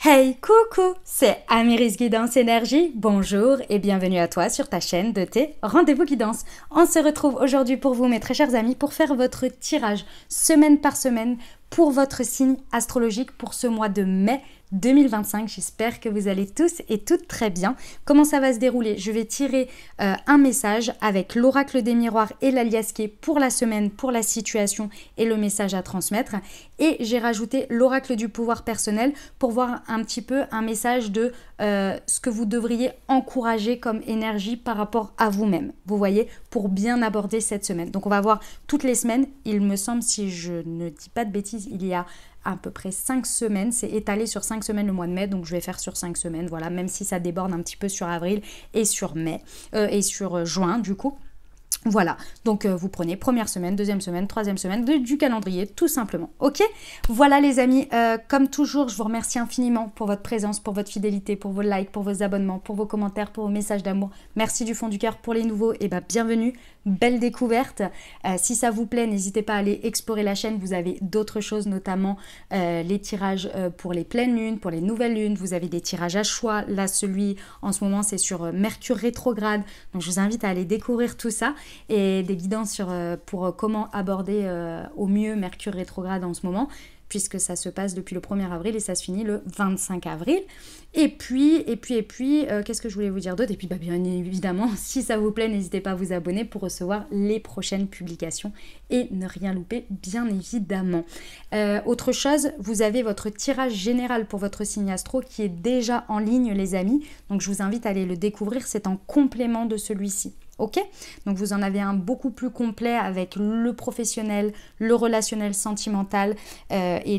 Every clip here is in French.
Hey, coucou, c'est Amiris Guidance Énergie. Bonjour et bienvenue à toi sur ta chaîne de tes rendez-vous guidance. On se retrouve aujourd'hui pour vous, mes très chers amis, pour faire votre tirage semaine par semaine pour votre signe astrologique pour ce mois de mai 2025. J'espère que vous allez tous et toutes très bien. Comment ça va se dérouler? Je vais tirer un message avec l'oracle des miroirs et l'aliasqué pour la semaine, pour la situation et le message à transmettre. Et j'ai rajouté l'oracle du pouvoir personnel pour voir un petit peu un message de ce que vous devriez encourager comme énergie par rapport à vous-même. Vous voyez, pour bien aborder cette semaine. Donc on va voir toutes les semaines. Il me semble, si je ne dis pas de bêtises, il y a à peu près 5 semaines, c'est étalé sur 5 semaines le mois de mai, donc je vais faire sur 5 semaines, voilà, même si ça déborde un petit peu sur avril et sur mai, et sur juin du coup. Voilà, donc vous prenez première semaine, deuxième semaine, troisième semaine du calendrier, tout simplement, ok? Voilà les amis, comme toujours, je vous remercie infiniment pour votre présence, pour votre fidélité, pour vos likes, pour vos abonnements, pour vos commentaires, pour vos messages d'amour. Merci du fond du cœur. Pour les nouveaux, et bienvenue, belle découverte. Si ça vous plaît, n'hésitez pas à aller explorer la chaîne, vous avez d'autres choses, notamment les tirages pour les pleines lunes, pour les nouvelles lunes, vous avez des tirages à choix. Là, celui en ce moment, c'est sur Mercure rétrograde, donc je vous invite à aller découvrir tout ça. Et des guidances pour comment aborder au mieux Mercure rétrograde en ce moment, puisque ça se passe depuis le 1er avril et ça se finit le 25 avril. Et puis, qu'est-ce que je voulais vous dire d'autre? Et puis, bien évidemment, si ça vous plaît, n'hésitez pas à vous abonner pour recevoir les prochaines publications et ne rien louper, bien évidemment. Autre chose, vous avez votre tirage général pour votre signe astro qui est déjà en ligne, les amis. Donc, je vous invite à aller le découvrir, c'est en complément de celui-ci. Ok, donc vous en avez un beaucoup plus complet avec le professionnel, le relationnel sentimental et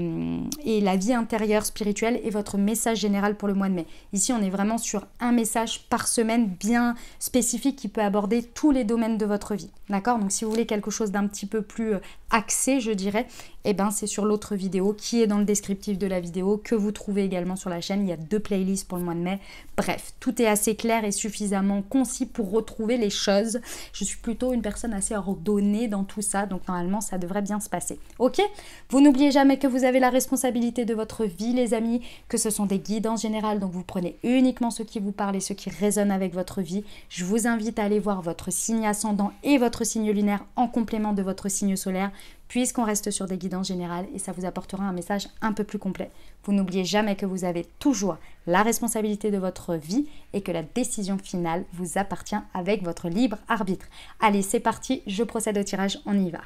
la vie intérieure spirituelle et votre message général pour le mois de mai. Ici, on est vraiment sur un message par semaine bien spécifique qui peut aborder tous les domaines de votre vie. D'accord? Donc si vous voulez quelque chose d'un petit peu plus axé, je dirais, c'est sur l'autre vidéo qui est dans le descriptif de la vidéo, que vous trouvez également sur la chaîne. Il y a 2 playlists pour le mois de mai. Bref, tout est assez clair et suffisamment concis pour retrouver les choses. Je suis plutôt une personne assez ordonnée dans tout ça, donc normalement ça devrait bien se passer. Ok? Vous n'oubliez jamais que vous avez la responsabilité de votre vie, les amis, que ce sont des guides en général, donc vous prenez uniquement ce qui vous parle et ce qui résonne avec votre vie. Je vous invite à aller voir votre signe ascendant et votre signe lunaire en complément de votre signe solaire, puisqu'on reste sur des guidances générales et ça vous apportera un message un peu plus complet. Vous n'oubliez jamais que vous avez toujours la responsabilité de votre vie et que la décision finale vous appartient avec votre libre arbitre. Allez, c'est parti, je procède au tirage, on y va.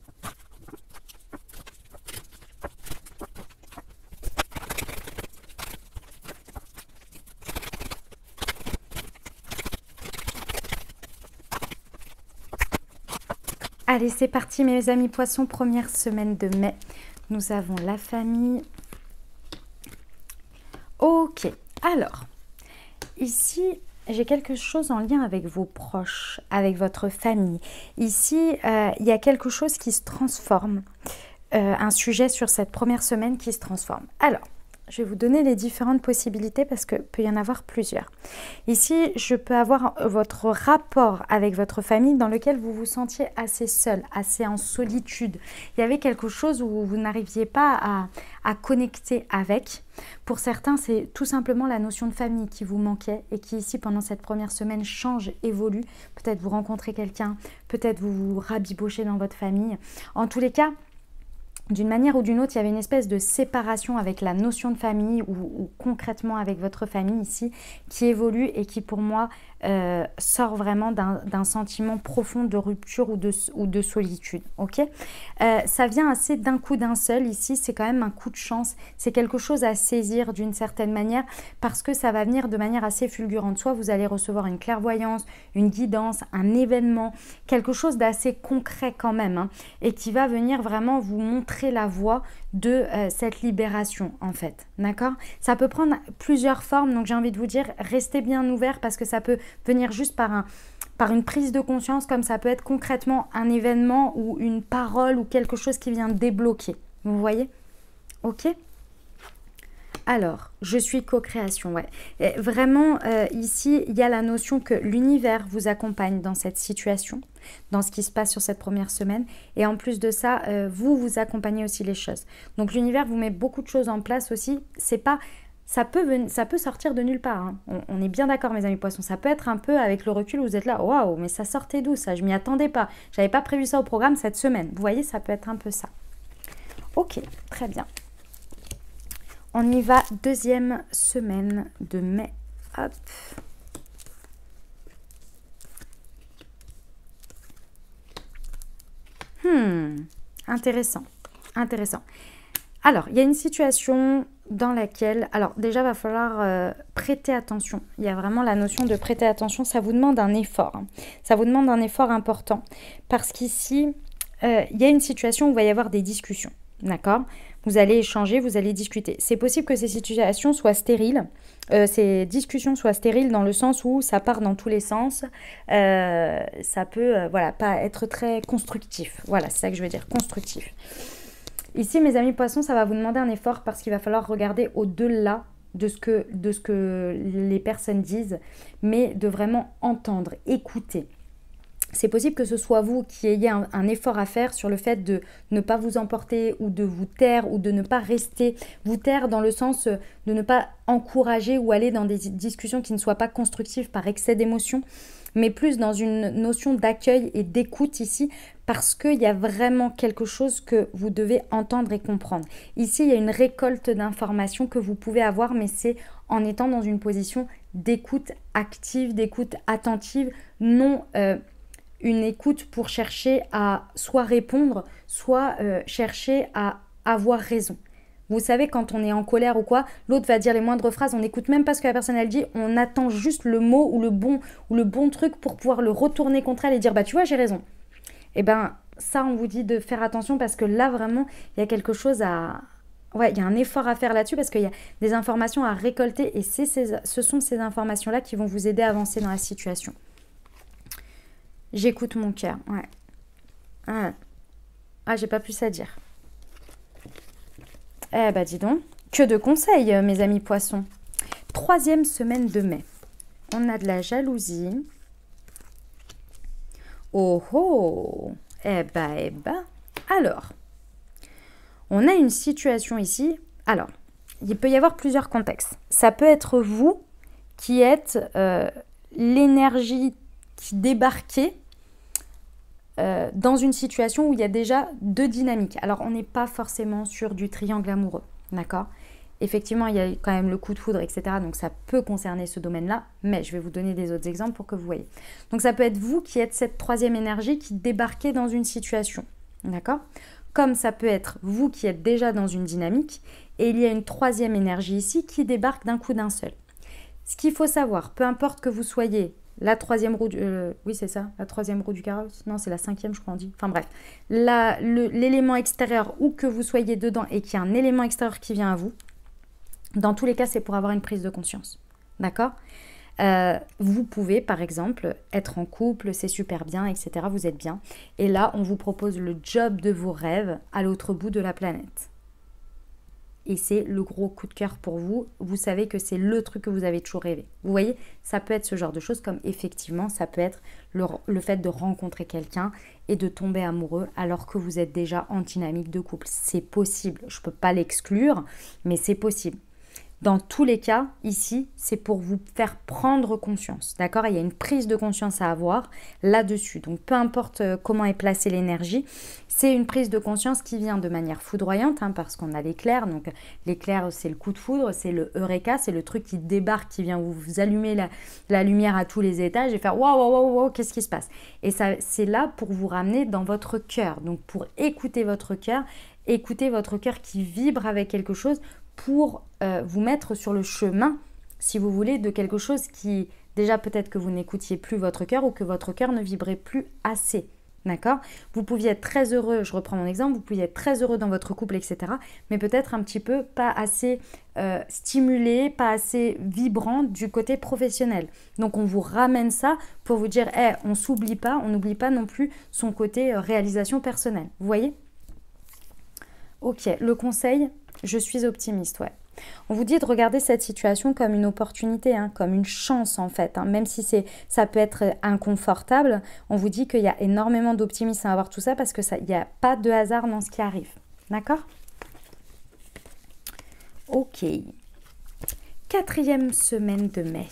Allez, c'est parti mes amis poissons, première semaine de mai. Nous avons la famille. Ok, alors, ici, j'ai quelque chose en lien avec vos proches, avec votre famille. Ici, il y a quelque chose qui se transforme, un sujet sur cette première semaine qui se transforme. Alors, je vais vous donner les différentes possibilités parce qu'il peut y en avoir plusieurs. Ici, je peux avoir votre rapport avec votre famille dans lequel vous vous sentiez assez seul, assez en solitude. Il y avait quelque chose où vous n'arriviez pas à connecter avec. Pour certains, c'est tout simplement la notion de famille qui vous manquait et qui ici, pendant cette première semaine, change, évolue. Peut-être vous rencontrez quelqu'un, peut-être vous vous rabibochez dans votre famille. En tous les cas, d'une manière ou d'une autre, il y avait une espèce de séparation avec la notion de famille ou concrètement avec votre famille ici qui évolue et qui pour moi sort vraiment d'un sentiment profond de rupture ou de solitude. Ok, ça vient assez d'un coup d'un seul ici, c'est quand même un coup de chance, c'est quelque chose à saisir d'une certaine manière parce que ça va venir de manière assez fulgurante. Soit vous allez recevoir une clairvoyance, une guidance, un événement, quelque chose d'assez concret quand même hein, et qui va venir vraiment vous montrer la voie de cette libération en fait, d'accord? Ça peut prendre plusieurs formes, donc j'ai envie de vous dire, restez bien ouverts parce que ça peut venir juste par une prise de conscience, comme ça peut être concrètement un événement ou une parole ou quelque chose qui vient débloquer, vous voyez? Ok? Alors, je suis co-création, ouais. Et vraiment, ici, il y a la notion que l'univers vous accompagne dans cette situation, dans ce qui se passe sur cette première semaine. Et en plus de ça, vous accompagnez aussi les choses. Donc, l'univers vous met beaucoup de choses en place aussi. C'est pas ça peut sortir de nulle part. Hein. On est bien d'accord, mes amis poissons. Ça peut être un peu avec le recul où vous êtes là, waouh, mais ça sortait d'où ça? Je m'y attendais pas. J'avais pas prévu ça au programme cette semaine. Vous voyez, ça peut être un peu ça. Ok, très bien. On y va, deuxième semaine de mai. Hop. Intéressant, intéressant. Alors, il y a une situation dans laquelle, alors déjà, va falloir prêter attention. Il y a vraiment la notion de prêter attention. Ça vous demande un effort. Hein. Ça vous demande un effort important parce qu'ici, il y a une situation où il va y avoir des discussions. D'accord? Vous allez échanger, vous allez discuter. C'est possible que ces situations soient stériles. Ces discussions soient stériles dans le sens où ça part dans tous les sens. Ça peut, voilà, pas être très constructif. Voilà, c'est ça que je veux dire, constructif. Ici, mes amis poissons, ça va vous demander un effort parce qu'il va falloir regarder au-delà de ce que les personnes disent, mais de vraiment entendre, écouter. C'est possible que ce soit vous qui ayez un effort à faire sur le fait de ne pas vous emporter ou de vous taire ou de ne pas rester. Vous taire dans le sens de ne pas encourager ou aller dans des discussions qui ne soient pas constructives par excès d'émotion, mais plus dans une notion d'accueil et d'écoute ici, parce qu'il y a vraiment quelque chose que vous devez entendre et comprendre. Ici, il y a une récolte d'informations que vous pouvez avoir, mais c'est en étant dans une position d'écoute active, d'écoute attentive, non une écoute pour chercher à soit répondre, soit chercher à avoir raison. Vous savez, quand on est en colère ou quoi, l'autre va dire les moindres phrases, on n'écoute même pas ce que la personne elle dit, on attend juste le mot ou le bon truc pour pouvoir le retourner contre elle et dire bah tu vois j'ai raison. Et ben ça on vous dit de faire attention parce que là vraiment il y a quelque chose à... Ouais, il y a un effort à faire là-dessus parce qu'il y a des informations à récolter et ce sont ces informations-là qui vont vous aider à avancer dans la situation. J'écoute mon cœur, ouais. Ah, j'ai pas plus à dire. Eh ben dis donc, que de conseils mes amis poissons. Troisième semaine de mai. On a de la jalousie. Oh oh. Eh ben. Alors, on a une situation ici. Alors, il peut y avoir plusieurs contextes. Ça peut être vous qui êtes l'énergie qui débarquait dans une situation où il y a déjà deux dynamiques. Alors, on n'est pas forcément sur du triangle amoureux, d'accord? Effectivement, il y a quand même le coup de foudre, etc. Donc, ça peut concerner ce domaine-là, mais je vais vous donner des autres exemples pour que vous voyez. Donc, ça peut être vous qui êtes cette troisième énergie qui débarquez dans une situation, d'accord? Comme ça peut être vous qui êtes déjà dans une dynamique, et il y a une troisième énergie ici qui débarque d'un coup d'un seul. Ce qu'il faut savoir, peu importe que vous soyez la troisième roue du... oui, c'est ça, la troisième roue du carrosse. Non, c'est la cinquième, je crois, on dit. Enfin bref, l'élément extérieur, où que vous soyez dedans et qu'il y a un élément extérieur qui vient à vous, dans tous les cas, c'est pour avoir une prise de conscience. D'accord ? Vous pouvez, par exemple, être en couple, c'est super bien, etc. Vous êtes bien. Et là, on vous propose le job de vos rêves à l'autre bout de la planète. Et c'est le gros coup de cœur pour vous. Vous savez que c'est le truc que vous avez toujours rêvé. Vous voyez, ça peut être ce genre de choses comme effectivement, ça peut être le fait de rencontrer quelqu'un et de tomber amoureux alors que vous êtes déjà en dynamique de couple. C'est possible. Je ne peux pas l'exclure, mais c'est possible. Dans tous les cas, ici, c'est pour vous faire prendre conscience, d'accord? Il y a une prise de conscience à avoir là-dessus. Donc, peu importe comment est placée l'énergie, c'est une prise de conscience qui vient de manière foudroyante, hein, parce qu'on a l'éclair. Donc, l'éclair, c'est le coup de foudre, c'est le eureka, c'est le truc qui débarque, qui vient vous allumer la lumière à tous les étages et faire waouh, waouh, waouh, waouh, qu'est-ce qui se passe? Et ça, c'est là pour vous ramener dans votre cœur. Donc, pour écouter votre cœur qui vibre avec quelque chose, pour vous mettre sur le chemin, si vous voulez, de quelque chose qui, déjà peut-être que vous n'écoutiez plus votre cœur ou que votre cœur ne vibrait plus assez, d'accord? Vous pouviez être très heureux, je reprends mon exemple, vous pouviez être très heureux dans votre couple, etc. Mais peut-être un petit peu pas assez stimulé, pas assez vibrant du côté professionnel. Donc on vous ramène ça pour vous dire, on s'oublie pas, on n'oublie pas non plus son côté réalisation personnelle. Vous voyez? Ok, le conseil... Je suis optimiste, ouais. On vous dit de regarder cette situation comme une opportunité, hein, comme une chance en fait. Hein. Même si ça peut être inconfortable, on vous dit qu'il y a énormément d'optimisme à avoir tout ça parce qu'il n'y a pas de hasard dans ce qui arrive. D'accord? Ok. 4e semaine de mai.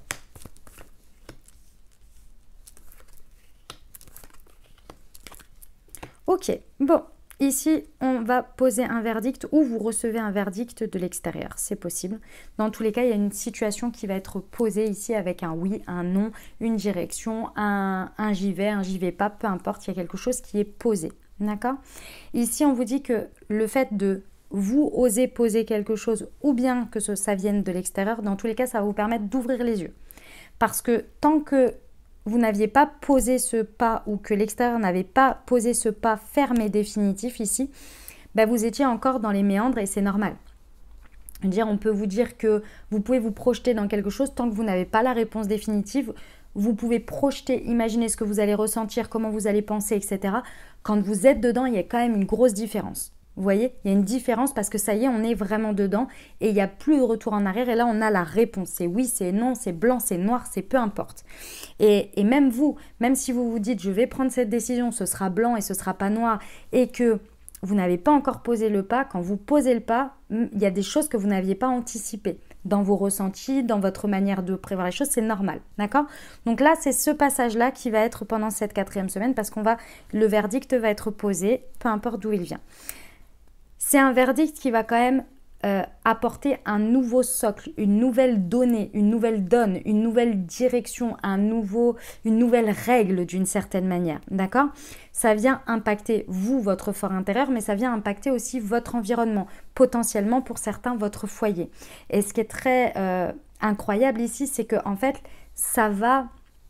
Ok, bon, ici, on va poser un verdict ou vous recevez un verdict de l'extérieur, c'est possible. Dans tous les cas, il y a une situation qui va être posée ici avec un oui, un non, une direction, un j'y vais pas, peu importe, il y a quelque chose qui est posé, d'accord? Ici, on vous dit que le fait de vous oser poser quelque chose ou bien que ça vienne de l'extérieur, dans tous les cas, ça va vous permettre d'ouvrir les yeux. Parce que tant que vous n'aviez pas posé ce pas ou que l'extérieur n'avait pas posé ce pas ferme et définitif ici, ben vous étiez encore dans les méandres et c'est normal. On peut vous dire que vous pouvez vous projeter dans quelque chose tant que vous n'avez pas la réponse définitive. Vous pouvez projeter, imaginer ce que vous allez ressentir, comment vous allez penser, etc. Quand vous êtes dedans, il y a quand même une grosse différence. Vous voyez, il y a une différence parce que ça y est, on est vraiment dedans et il n'y a plus de retour en arrière. Et là, on a la réponse. C'est oui, c'est non, c'est blanc, c'est noir, c'est peu importe. Et même vous, même si vous vous dites, je vais prendre cette décision, ce sera blanc et ce sera pas noir, et que vous n'avez pas encore posé le pas, quand vous posez le pas, il y a des choses que vous n'aviez pas anticipées dans vos ressentis, dans votre manière de prévoir les choses, c'est normal, d'accord? Donc là, c'est ce passage-là qui va être pendant cette 4e semaine parce le verdict va être posé, peu importe d'où il vient. C'est un verdict qui va quand même apporter un nouveau socle, une nouvelle donnée, une nouvelle donne, une nouvelle direction, une nouvelle règle d'une certaine manière, d'accord? Ça vient impacter vous, votre fort intérieur, mais ça vient impacter aussi votre environnement, potentiellement pour certains votre foyer. Et ce qui est très incroyable ici, c'est que en fait, ça va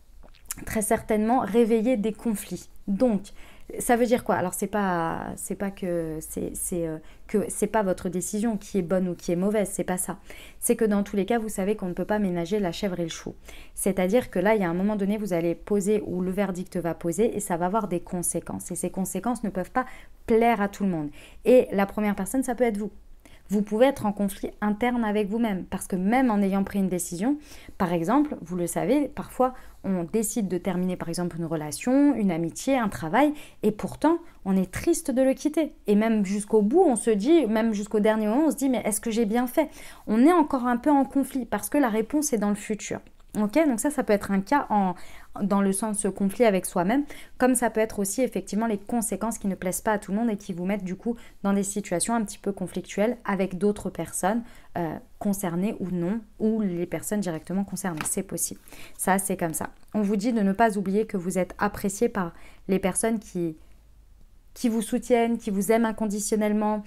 très certainement réveiller des conflits. Donc, ça veut dire quoi? Alors, c'est pas que c'est pas votre décision qui est bonne ou qui est mauvaise, c'est pas ça. C'est que dans tous les cas, vous savez qu'on ne peut pas ménager la chèvre et le chou. C'est-à-dire que là, il y a un moment donné, vous allez poser ou le verdict va poser et ça va avoir des conséquences. Et ces conséquences ne peuvent pas plaire à tout le monde. Et la première personne, ça peut être vous. Vous pouvez être en conflit interne avec vous-même parce que même en ayant pris une décision, par exemple, vous le savez, parfois on décide de terminer par exemple une relation, une amitié, un travail et pourtant on est triste de le quitter. Et même jusqu'au bout, on se dit, même jusqu'au dernier moment, on se dit mais est-ce que j'ai bien fait? On est encore un peu en conflit parce que la réponse est dans le futur. Ok, donc ça peut être un cas dans le sens conflit avec soi-même, comme ça peut être aussi effectivement les conséquences qui ne plaisent pas à tout le monde et qui vous mettent du coup dans des situations un petit peu conflictuelles avec d'autres personnes concernées ou non, ou les personnes directement concernées, c'est possible. Ça, c'est comme ça. On vous dit de ne pas oublier que vous êtes apprécié par les personnes qui vous soutiennent, qui vous aiment inconditionnellement,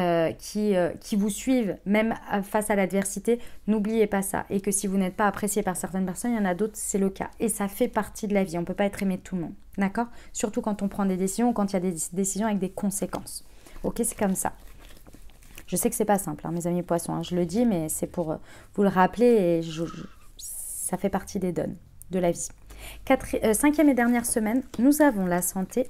qui vous suivent même face à l'adversité, n'oubliez pas ça. Et que si vous n'êtes pas apprécié par certaines personnes, il y en a d'autres, c'est le cas. Et ça fait partie de la vie, on ne peut pas être aimé de tout le monde, d'accord? Surtout quand on prend des décisions ou quand il y a des décisions avec des conséquences. Ok, c'est comme ça. Je sais que c'est pas simple, hein, mes amis poissons, hein, je le dis, mais c'est pour vous le rappeler et ça fait partie des donnes de la vie. 5e et dernière semaine, nous avons la santé.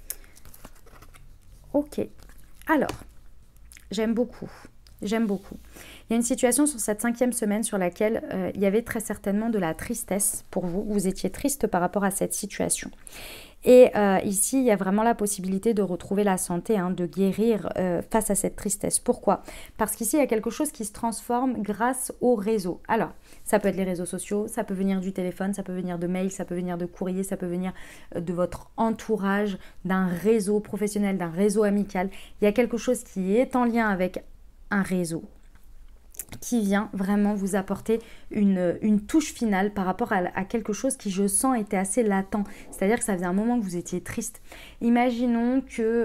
Ok, alors, j'aime beaucoup. Il y a une situation sur cette 5e semaine sur laquelle il y avait très certainement de la tristesse pour vous. Vous étiez triste par rapport à cette situation. Et ici, il y a vraiment la possibilité de retrouver la santé, hein, de guérir face à cette tristesse. Pourquoi? Parce qu'ici, il y a quelque chose qui se transforme grâce au réseau. Alors, ça peut être les réseaux sociaux, ça peut venir du téléphone, ça peut venir de mail, ça peut venir de courrier, ça peut venir de votre entourage, d'un réseau professionnel, d'un réseau amical. Il y a quelque chose qui est en lien avec un réseau qui vient vraiment vous apporter une touche finale par rapport à quelque chose qui, je sens, était assez latent. C'est-à-dire que ça faisait un moment que vous étiez triste. Imaginons que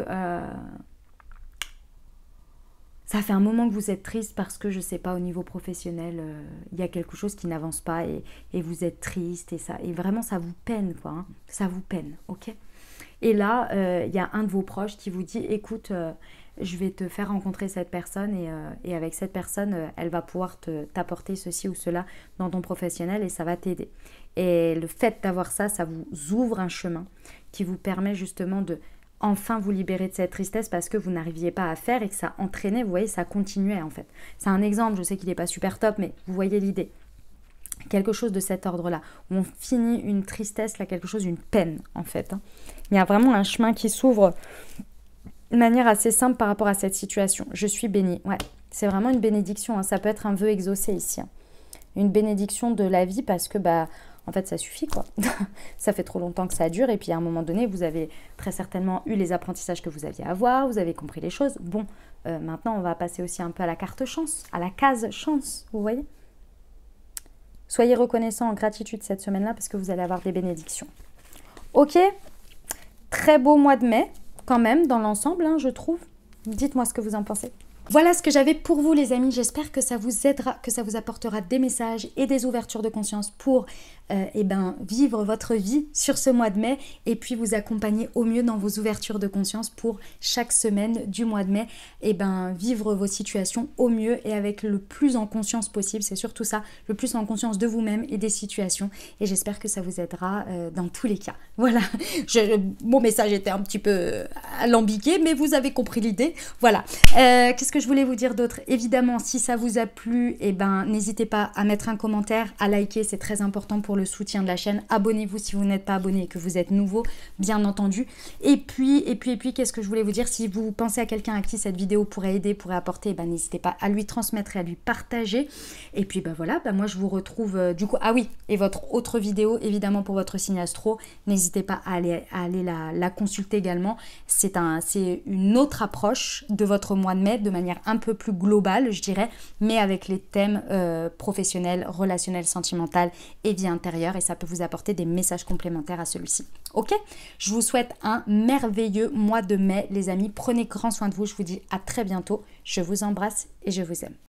ça fait un moment que vous êtes triste parce que, je ne sais pas, au niveau professionnel, il y a quelque chose qui n'avance pas et vous êtes triste et vraiment ça vous peine, quoi. Hein. Ça vous peine, ok? Et là, il y a un de vos proches qui vous dit, écoute, je vais te faire rencontrer cette personne et avec cette personne, elle va pouvoir t'apporter ceci ou cela dans ton professionnel et ça va t'aider. Et le fait d'avoir ça, ça vous ouvre un chemin qui vous permet justement de enfin vous libérer de cette tristesse parce que vous n'arriviez pas à faire et que ça entraînait, vous voyez, ça continuait en fait. C'est un exemple, je sais qu'il n'est pas super top, mais vous voyez l'idée. Quelque chose de cet ordre-là, où on finit une tristesse, là, quelque chose, une peine en fait. Hein. Il y a vraiment un chemin qui s'ouvre de manière assez simple par rapport à cette situation. Je suis bénie, ouais, c'est vraiment une bénédiction, hein. Ça peut être un vœu exaucé ici. Hein. une bénédiction de la vie parce que bah en fait ça suffit quoi. Ça fait trop longtemps que ça dure et puis à un moment donné vous avez très certainement eu les apprentissages que vous aviez à avoir, vous avez compris les choses. Bon, maintenant on va passer aussi un peu à la carte chance, à la case chance, vous voyez. Soyez reconnaissants en gratitude cette semaine-là parce que vous allez avoir des bénédictions. Ok, très beau mois de mai quand même dans l'ensemble, hein, je trouve. Dites-moi ce que vous en pensez. Voilà ce que j'avais pour vous les amis, j'espère que ça vous aidera, que ça vous apportera des messages et des ouvertures de conscience pour vivre votre vie sur ce mois de mai et puis vous accompagner au mieux dans vos ouvertures de conscience pour chaque semaine du mois de mai vivre vos situations au mieux et avec le plus en conscience possible, c'est surtout ça, le plus en conscience de vous-même et des situations et j'espère que ça vous aidera dans tous les cas. Voilà, mon message était un petit peu alambiqué mais vous avez compris l'idée, voilà. Qu'est-ce que je voulais vous dire d'autre? Évidemment, si ça vous a plu, n'hésitez pas à mettre un commentaire, à liker, c'est très important pour le soutien de la chaîne. Abonnez-vous si vous n'êtes pas abonné et que vous êtes nouveau, bien entendu. Et puis, qu'est-ce que je voulais vous dire? Si vous pensez à quelqu'un à qui cette vidéo pourrait aider, pourrait apporter, n'hésitez pas à lui transmettre et à lui partager. Et puis, voilà, moi je vous retrouve du coup. Ah oui, et votre autre vidéo, évidemment pour votre signe astro, n'hésitez pas à aller la consulter également. C'est une autre approche de votre mois de mai, de manière un peu plus globale, je dirais, mais avec les thèmes professionnels, relationnels, sentimentaux et vie intérieure, et ça peut vous apporter des messages complémentaires à celui-ci. Ok? Je vous souhaite un merveilleux mois de mai, les amis. Prenez grand soin de vous. Je vous dis à très bientôt. Je vous embrasse et je vous aime.